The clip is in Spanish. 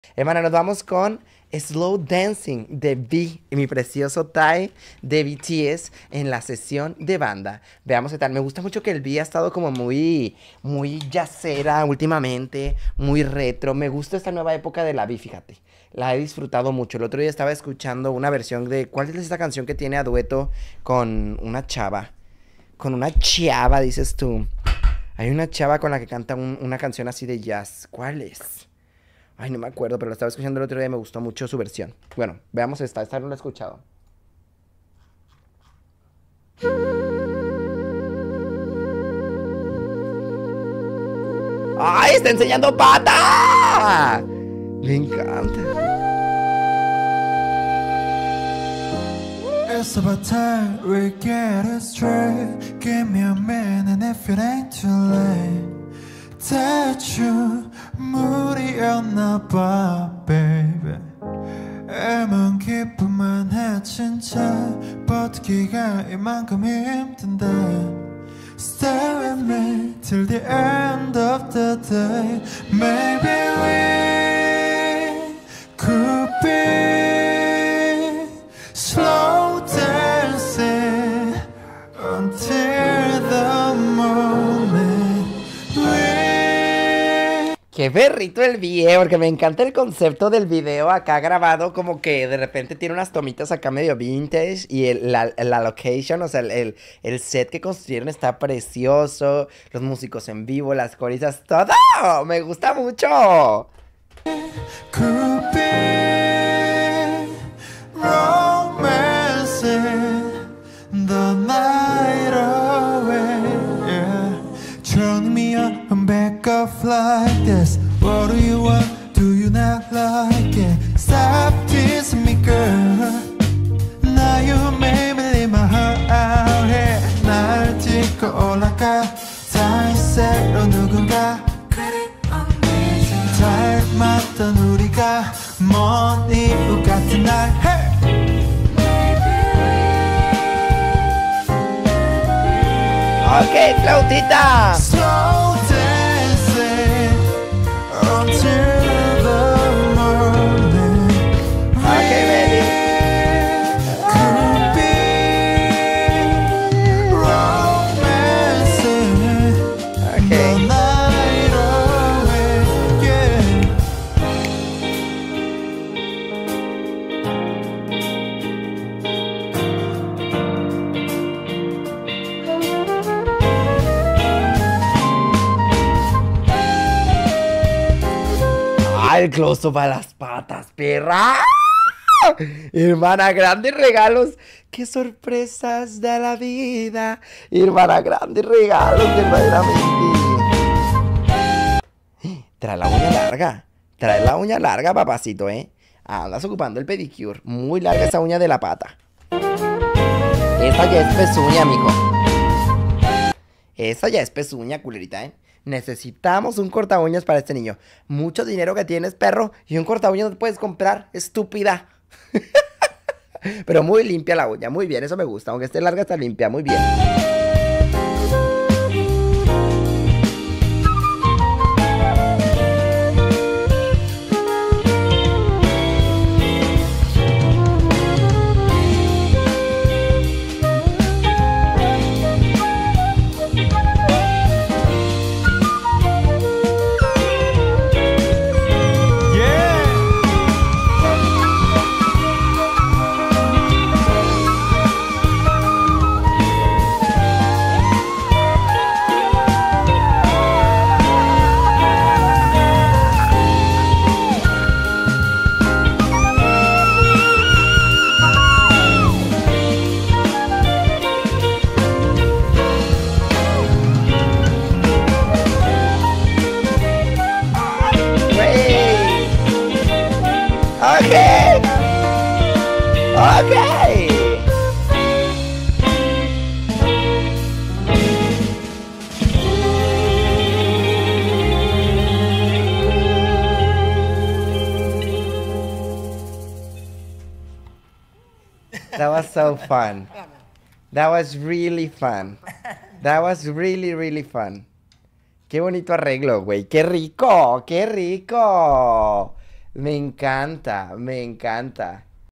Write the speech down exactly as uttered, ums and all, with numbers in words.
Hermana, nos vamos con Slow Dancing de V, mi precioso Tae de B T S en la sesión de banda. Veamos qué tal. Me gusta mucho que el V ha estado como muy, muy jazzera últimamente, muy retro. Me gusta esta nueva época de la V, fíjate. La he disfrutado mucho. El otro día estaba escuchando una versión de... ¿Cuál es esta canción que tiene a dueto con una chava? Con una chava, dices tú. Hay una chava con la que canta un- una canción así de jazz. ¿Cuál es? Ay, no me acuerdo, pero la estaba escuchando el otro día y me gustó mucho su versión. Bueno, veamos esta. Esta no la he escuchado. ¡Ay, está enseñando pata! Me encanta. It's about time we get it straight. Give me a minute if it ain't too late. 대충 무리였나 봐, baby. 애만 기쁘만 해 진짜 버티기가 이만큼 힘든데. Stay with me till the end of the day. Maybe we could be slow dancing until the moment we... Qué berrito el video, porque me encanta el concepto del video acá grabado, como que de repente tiene unas tomitas acá medio vintage y el- la, la location, o sea, el, el- el set que construyeron está precioso, los músicos en vivo, las coristas, todo, me gusta mucho. could be romancing the night away, yeah. Turn me up and back off like this. What do you want? Do you not like it? Stop teasing me, girl. Now you made me leave my heart out here. 날 딛고 올라가. 다이새로 누군가 닮았던 우리가 먼 이유 같은 날 hey! Ok, flautita. Slow dancing until the morning. Ok, baby. Could be romancing Ok. the night away, yeah. Ay, el close-up a las patas, perra. Hermana, grandes regalos. Qué sorpresas da la vida. Hermana, grandes regalos, verdaderamente. Trae la uña larga. Trae la uña larga, papacito, ¿eh? Andas ocupando el pedicure. Muy larga esa uña de la pata. Esa ya es pezuña, mijo. Esa ya es pezuña, culerita, ¿eh? Necesitamos un corta uñas para este niño. Mucho dinero que tienes, perro. Y un corta uñas no te puedes comprar, estúpida. Pero muy limpia la uña, muy bien, eso me gusta. Aunque esté larga, está limpia, muy bien. Yeah. Wey. Ok. Ok. That was so fun. That was really fun. That was really, really fun. Qué bonito arreglo, güey. ¡Qué rico! ¡Qué rico! Me encanta, me encanta.